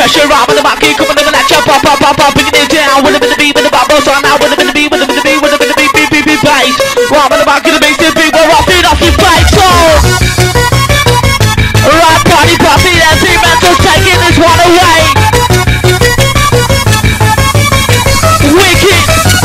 pressure, I'm on the back, keep coming in the lecture, pop, pop, pop, pop, bringing it down, with a bit of beat, with the bubble, so now with a bit of beat, with a bit of beat, with a bit of beat, beat, beat, beat, bass. I'm on the back of the bass, the beat, we're off it, off your face, so. Right, party, party, that's it, mental, taking this one away. Wicked.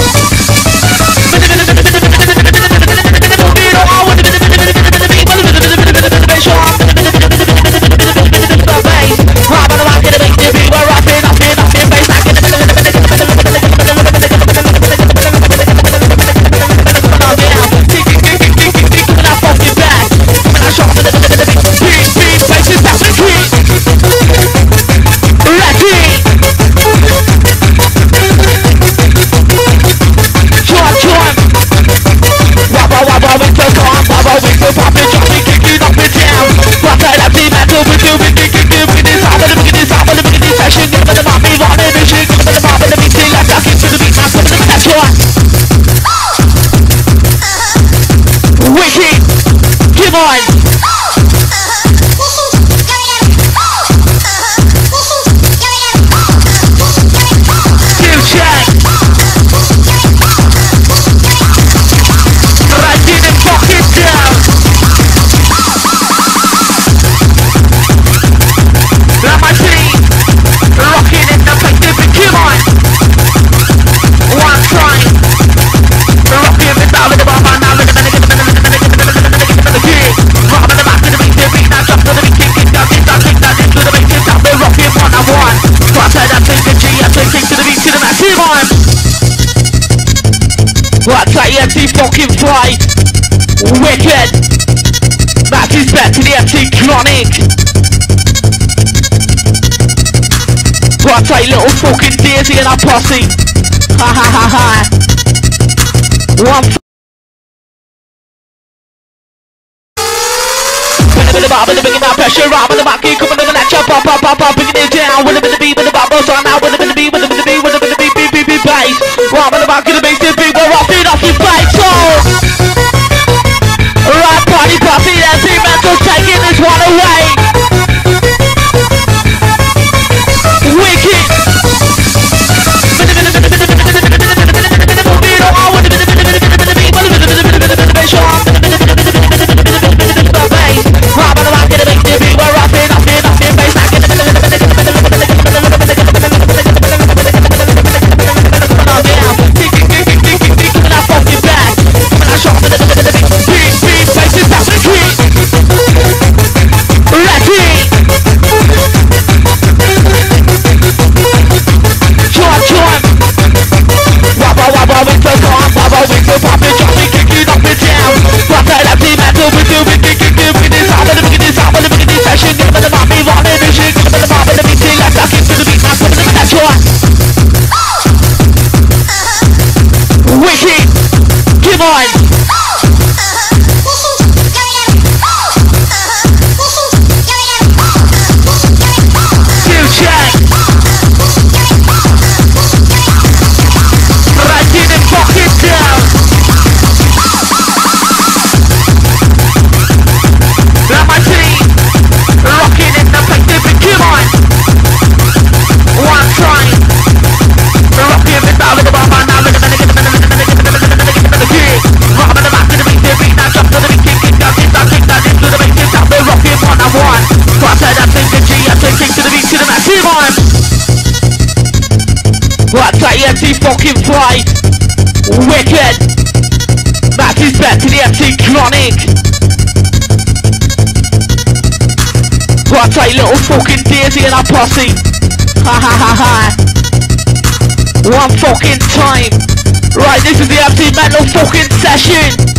What's that empty fucking fly? Wicked. That is back to the empty chronic. What's that little fucking Daisy and a posse? Ha ha ha ha. One. With a bit of bob and the bringing that pressure, I'm on the back, keep coming in the lecture, pop, pop, pop, pop, bringing it down, with a bit of beat, with the bubble, so now with a bit of beat, with a bit of beat, with a bit of beat, beat, beat, beat, bass. I'm on the back of the bass, the beat, we're off it, off your face, so. Right, party, party, that's it, mental, taking this one away. Wicked. What's that empty fucking fly? Wicked. That is back to the empty chronic. What's that little fucking Daisy and a posse? Ha ha ha ha. One fucking time. Right, this is the empty mental fucking session.